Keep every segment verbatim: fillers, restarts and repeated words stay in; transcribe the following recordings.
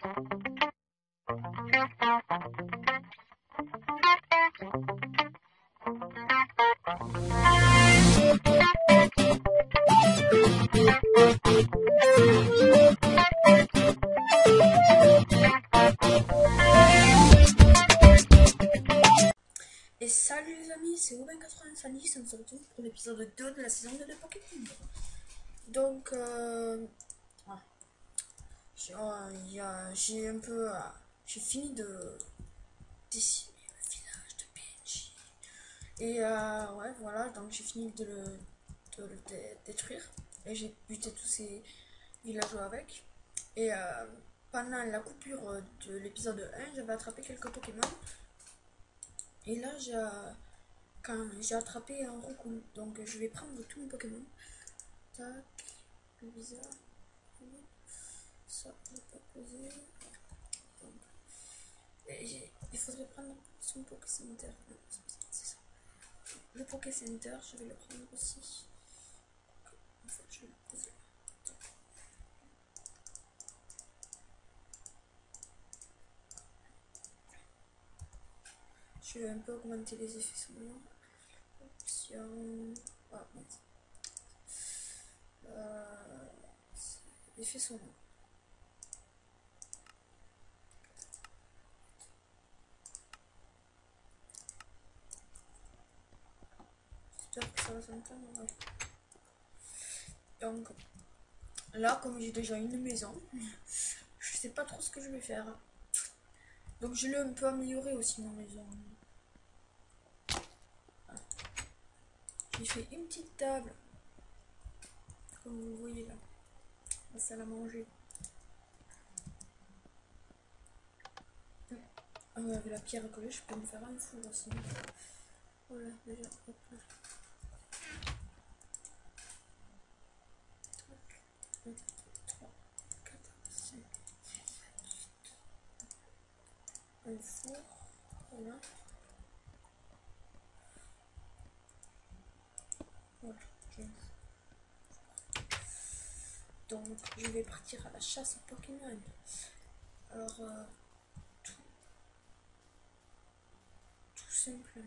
Et salut les amis, c'est Aubin quatre-vingt-dix, on se retrouve pour l'épisode deux de la saison deux de Pokémon. Donc, euh, ah, j'ai euh, j'ai un peu, euh, j'ai fini de dessiner le village de P N J. Et euh, ouais, voilà, donc j'ai fini de le, de le dé détruire. Et j'ai buté tous ces villageois avec. Et euh, pendant la coupure de l'épisode un, j'avais attrapé quelques Pokémon. Et là, j'ai quand j'ai attrapé un Raccoon, donc je vais prendre tous mes Pokémon. Tac, le bizarre. Ça, on va pas poser. Et il faudrait prendre son Poké Center. C'est ça. Le Poké Center, je vais le prendre aussi. En fait, je vais le poser là. Je vais un peu augmenter les effets sonores. Option. Ah, mince. Euh, effets sonores. J'espère que ça va s'entendre. Ouais. Donc, là, comme j'ai déjà une maison, je sais pas trop ce que je vais faire. Donc, je l'ai un peu amélioré aussi, ma maison. J'ai fait une petite table, comme vous voyez là, la salle à manger. Avec la pierre collée, je peux me faire un four aussi. Voilà, déjà, hop là. deux, trois, quatre, cinq, un four, voilà. Voilà, j'ai un four. Donc, je vais partir à la chasse aux Pokémon. Alors, euh, tout, tout simplement.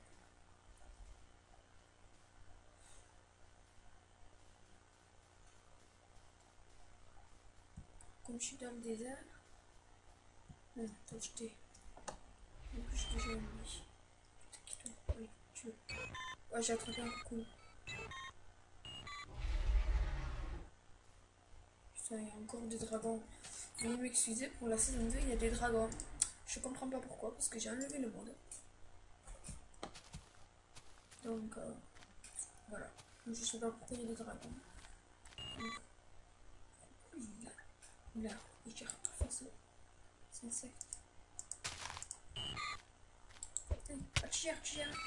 Comme je suis dans le désert, non, t'as jeté. En plus, j'ai déjà mis. Oui, tu veux. Ouais, j'ai attrapé un coup. Putain, il y a encore des dragons. Veuillez m'excuser, pour la saison deux, il y a des dragons. Je comprends pas pourquoi, parce que j'ai enlevé le mode. Donc, euh, voilà. Je sais pas pourquoi il y a des dragons. Donc, il a, il a, il gère pas face aux insectes. Ah, tu gères, tu gères.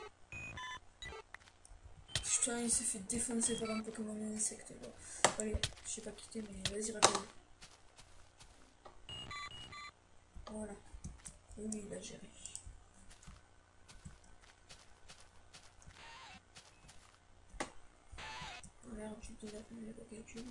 Putain, il s'est fait défoncer par un Pokémon insecte. Bon. Allez, je sais pas quitter, mais vas-y, rappelle. Voilà. Oui, il a géré. Merde, tu te l'as fait, ok, tu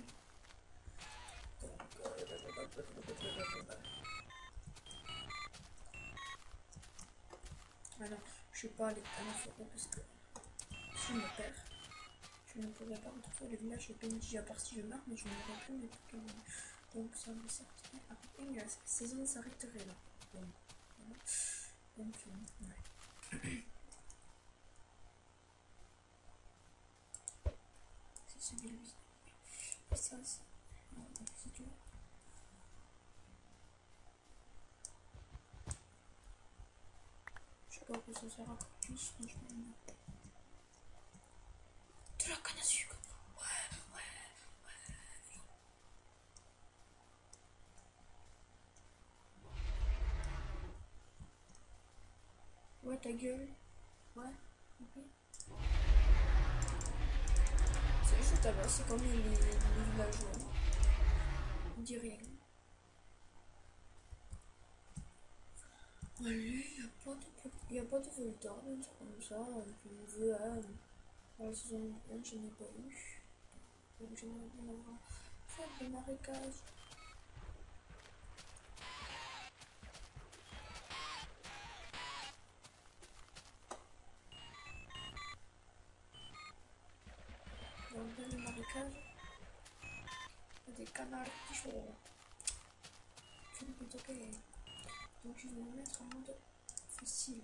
alors, je vais pas aller à la forêt parce que si je me perds, je ne pourrai pas retrouver le village de P N J à part si je meurs, mais je ne verrai plus mes Pokémon. Donc ça me sortirait après la saison s'arrêterait là. Donc, voilà. Donc, euh, ouais. C'est celui-là. Et ça, c'est. C'est tout. Je sais pas à quoi ça sert à plus, franchement. De la canne à sucre. Ouais, ouais, ouais. Ouais, ta gueule. Ouais, ok. C'est juste là-bas, c'est comme les, les, les villageois. On dit rien. Allez, il n'y a pas de Voltorb, un truc comme ça. Puis je veux, hein, la saison un, je n'ai pas eu. Donc j'aimerais bien avoir faire des marécages. des canards qui chauds. Tu ne peux toquer. Donc je vais me mettre en mode facile.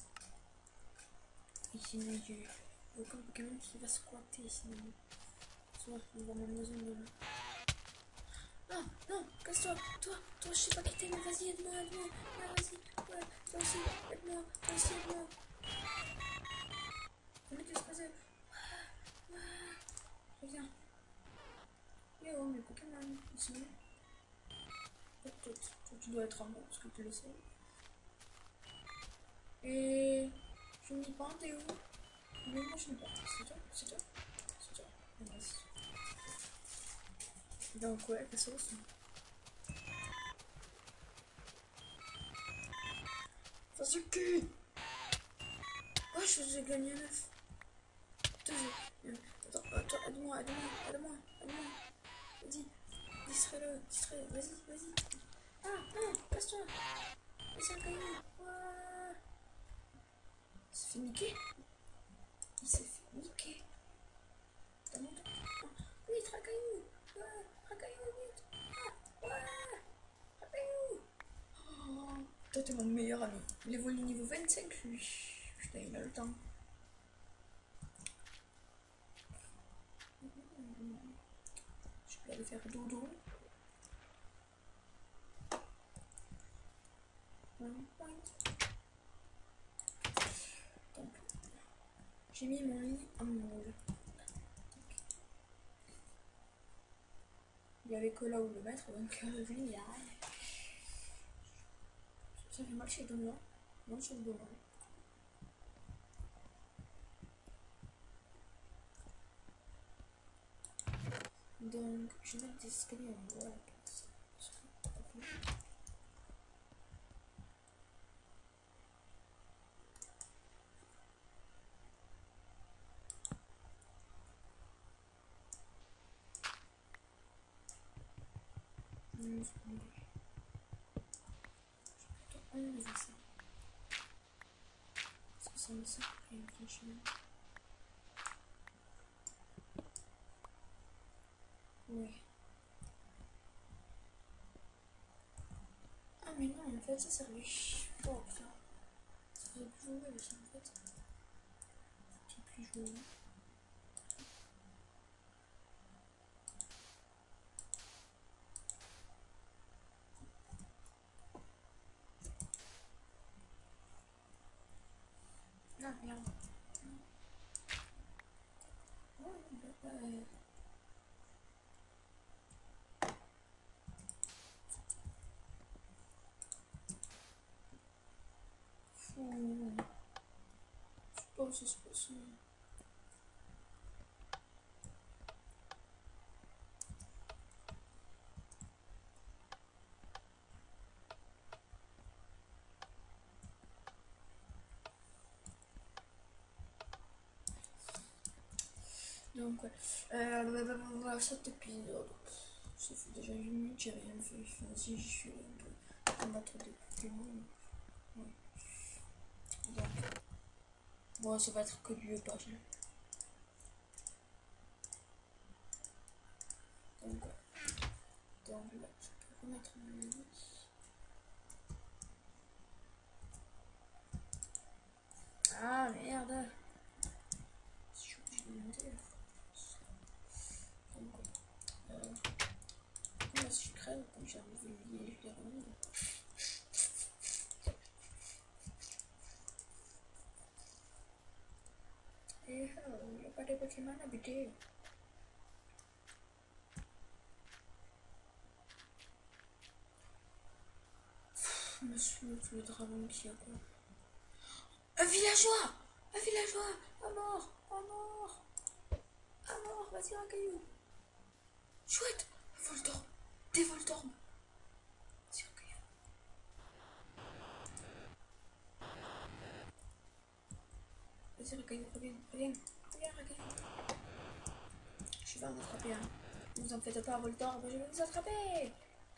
Ici, il y a aucun Pokémon qui va squatter sinon. Soit on va même besoin de... Non, non, casse-toi, toi, toi, je sais pas qui t'es, mais vas-y, aide-moi, aide-moi, ah, vas-y, ouais, toi aussi, aide-moi, toi aussi, aide-moi. On est exposé. Ah, ah, reviens. Et oh, mes Pokémon, ils sont où? Toi, tu dois être en mode, parce que tu le sais. Et... je n'y pas, t'es où? Mais moi, je n'ai pas. C'est toi, c'est toi, c'est toi. Vas-y. Donc, ouais, la sauce. Sasuke! Oh, je vous ai gagné neuf. Attends, attends, aide-moi, aide-moi, aide-moi, aide-moi. Vas-y, distrais-le, distrais, vas-y, vas-y. Ah, non, passe-toi. C'est un caillou. Ah. Il s'est fait niquer. Il s'est fait niquer. T'as mon temps. Vite, racaillou. Ouais, racaillou, vite. Ah, ouais, racaillou. Oh, toi, t'es mon meilleur ami. Il évolue niveau vingt-cinq, lui. Putain, il a le temps. Je vais aller faire dodo. Donc, j'ai mis mon lit en moule. Il y avait que là où le mettre, donc euh, lui, il y a... Ça fait mal chez le doigt. Non, sur le doigt. Donc, je vais mettre des escaliers en bois. Mmh, je vais plutôt enlever ça. Parce que ça me sert à rien, franchement. Ouais. Ah, mais non, en fait, ça servait. Oh putain. Ça faisait plus jouer, ça en fait. C'est plus jouer. Ah, merde. Ouais, bah, euh... Fou. Je sais pas où ça se passe. Donc, ouais. Euh, voilà, cet épisode. Ça fait déjà une minute, j'ai rien fait. Enfin, si, je suis un peu combattre des Pokémon. Ouais. Donc, bon, ça va être que du page. Donc, ouais. Donc, là, je peux remettre mon lit. Ah, merde. Je suis obligée de monter là. Donc, ouais. Euh, là, si je crève, comme j'ai enlevé le lit et je l'ai remis. Et euh, il n'y a pas de Pokémon habité. Monsieur, le dragon qui a quoi? Un villageois! Un villageois! À mort! À mort! À mort! Vas-y, un caillou! Chouette! Voltorb! Des Voltorb! Vas-y, un caillou! Vas-y, un caillou, reviens! Reviens! Reviens, un caillou! Je vais en attraper un. Ne vous en faites pas, Voltorb, je vais vous attraper!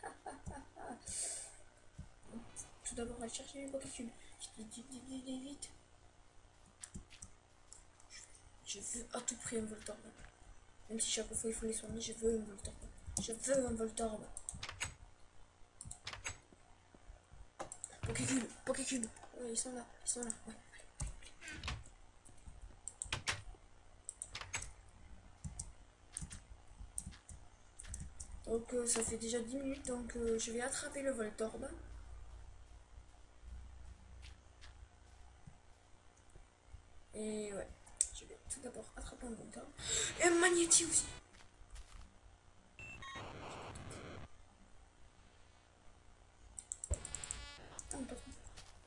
Tout d'abord, on va chercher les Pokécubes. Vite, vite, vite, vite, vite! Je veux à tout prix un Voltorb. Même si chaque fois il faut les soigner, je veux un Voltorb. Je veux un Voltorb. Pokécube, Pokécube. Ouais, ils sont là, ils sont là. Ouais. Donc euh, ça fait déjà dix minutes, donc euh, je vais attraper le Voltorb. Et ouais, je vais tout d'abord attraper un Voltorb. Et un Magnéti aussi. Ah, pas trop.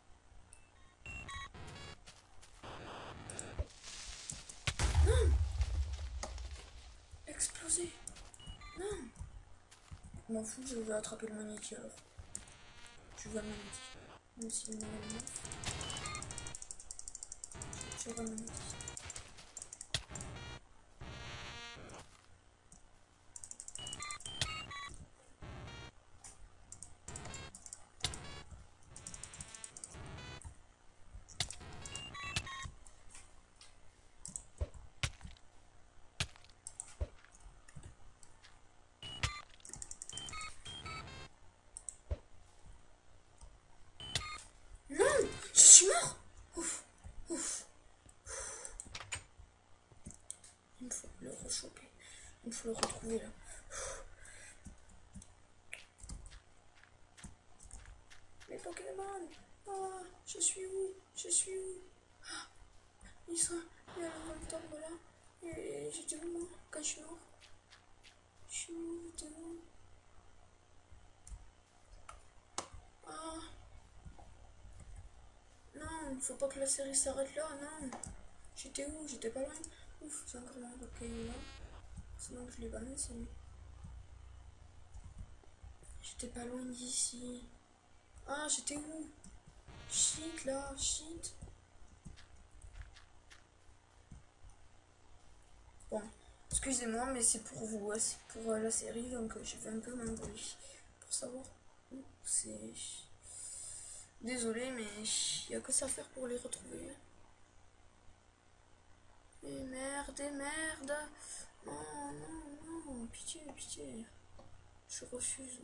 Non! Explosé! Non! Je m'en fous, je vais attraper le Magnéti alors. Je vois le Magnéti. Même s'il est malade. Je vois le Magnéti. Non! Je suis mort! Ouf! Ouf! Il me faut le rechoper. Il me faut le retrouver là. Mes Pokémon! Oh, je suis où? Je suis où? Ah, ils sont... Il y a le Voltorb là. Et j'étais où moi quand je suis mort? Je suis où? J'étais où? Ah! Non, il faut pas que la série s'arrête là, non! J'étais où? J'étais pas loin. Ouf, c'est encore mon Pokémon là. Sinon je l'ai pas mis, c'est lui. J'étais pas loin d'ici. Ah, j'étais où? Shit là, shit. Bon, excusez-moi, mais c'est pour vous, hein, c'est pour euh, la série, donc euh, je vais un peu m'embrouiller pour savoir où c'est. Désolé, mais il n'y a que ça à faire pour les retrouver. Et merde, et merde. Non, non, non, pitié, pitié. Je refuse.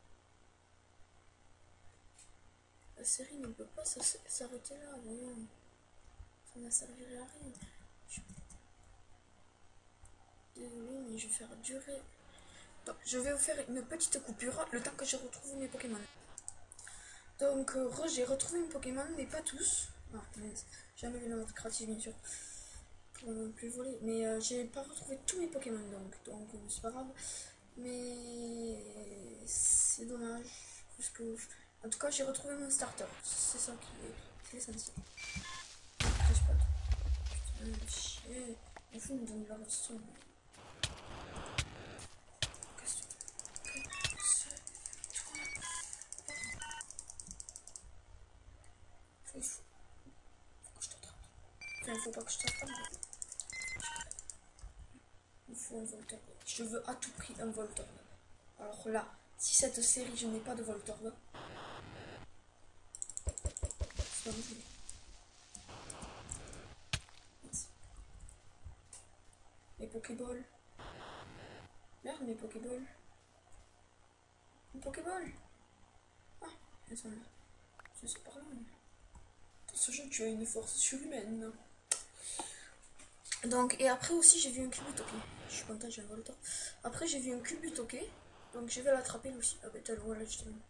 La série ne peut pas s'arrêter là, voyons. Ça ne servirait à rien. Je... Désolé, mais je vais faire durer. Donc, je vais vous faire une petite coupure le temps que je retrouve mes Pokémon. Donc, euh, j'ai retrouvé mes Pokémon, mais pas tous. Ah, mince. J'ai enlevé le mode créatif, bien sûr. Pour ne plus voler. Mais euh, j'ai pas retrouvé tous mes Pokémon, donc donc euh, c'est pas grave. Mais c'est dommage. Parce que, en tout cas, j'ai retrouvé mon starter. C'est ça qui est l'essentiel. Ne crache pas. Putain, chier. Il faut me donner la redstone. Il faut, faut que je t'attrape. Enfin, il faut pas que je t'attrape. Il faut un Voltorb. Je veux à tout prix un Voltorb. Alors là, si cette série, je n'ai pas de Voltorb, c'est pas possible. Mes Pokéballs. Merde, mes Pokéballs. Mes Pokéballs. Ah, elles sont là. Je sais par là. Dans ce jeu, tu as une force surhumaine. Donc, et après aussi, j'ai vu un Cubutoké. Je suis content, j'ai un Voltorb. Après, j'ai vu un Cubutoké. Donc, je vais l'attraper lui aussi. Ah, bah, t'as le voilà, je t'ai mis.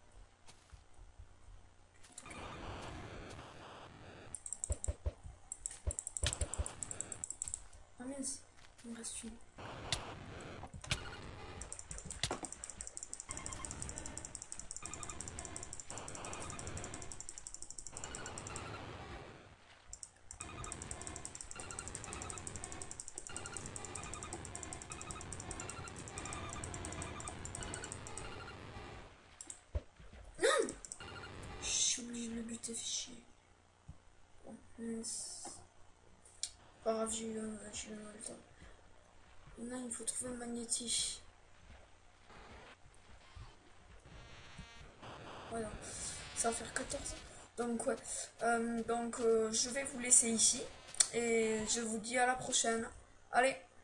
Ah, mince, il me reste une. T'es fait chier. Bon, pas grave, j'ai eu un j'ai eu le temps. Maintenant, il faut trouver un magnétique. Voilà, ça va faire quatorze. Donc, ouais. Euh, donc, euh, je vais vous laisser ici. Et je vous dis à la prochaine. Allez!